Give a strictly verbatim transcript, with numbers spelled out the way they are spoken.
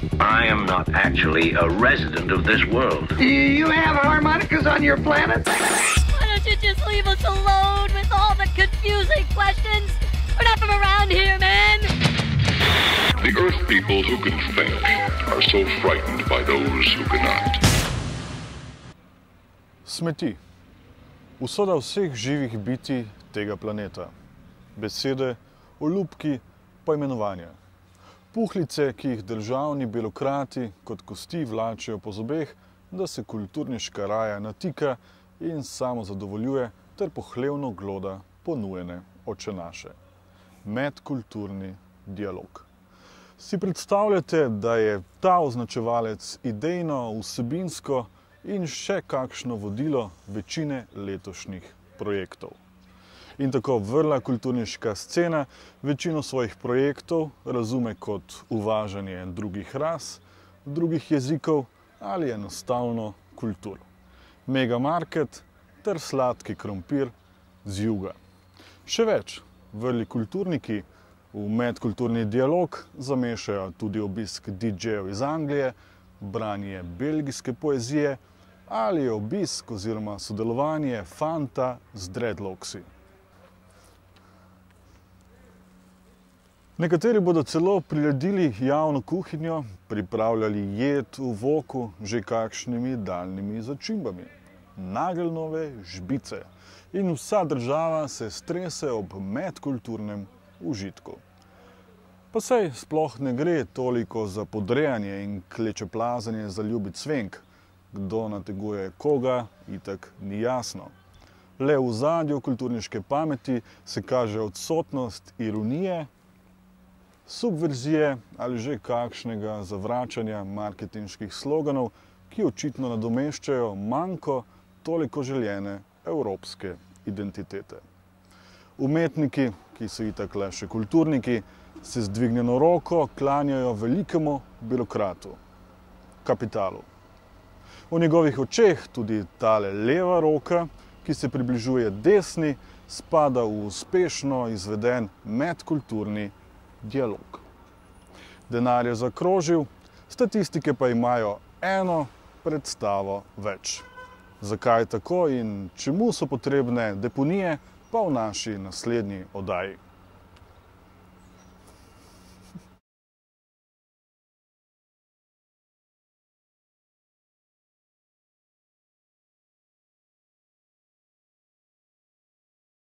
I am not actually a resident of this world. Do you have harmonicas on your planet? Why don't you just leave us alone with all the confusing questions? We're not from around here, man! The Earth people who can think are so frightened by those who cannot. Smeti. Usoda vseh živih bitij tega planeta. Besede, olupki, poimenovanja. Puhlice, ki jih državni birokrati kot kosti vlačijo po zobeh, da se kulturniška raja natika in samo zadovoljuje ter pohlevno gloda ponujene očenaše. Medkulturni dialog. Si predstavljate, da je ta označevalec idejno, vsebinsko in še kakšno vodilo večine letošnjih projektov? In tako vrla kulturniška scena večino svojih projektov razume kot uvažanje drugih ras, drugih jezikov ali enostavno kultur. Megamarket ter sladki krompir z juga. Še več, vrli kulturniki v medkulturni dialog zamešajo tudi obisk didžejev iz Anglije, branje belgijske poezije ali obisk oziroma sodelovanje fanta z dreadlocksi. Nekateri bodo celo priredili javno kuhinjo, pripravljali jed v voku že kakšnimi daljnimi začimbami. Nageljnove žbice. In vsa država se strese ob medkulturnem užitku. Pa sej sploh ne gre toliko za podrejanje in klečeplazanje za ljubi cvenk. Kdo nateguje koga, itak ni jasno. Le v ozadju kulturniške pameti se kaže odsotnost ironije, subverzije ali že kakšnega zavračanja marketinških sloganov, ki očitno nadomeščajo manko toliko željene evropske identitete. Umetniki, ki so itak le še kulturniki, se z dvignjeno roko klanjajo velikemu birokratu, kapitalu. V njegovih očeh tudi tale leva roka, ki se približuje desni, spada v uspešno izveden medkulturni dialog. Denar je zakrožil, statistike pa imajo eno predstavo več. Zakaj tako in čemu so potrebne deponije, pa v naši naslednji oddaji.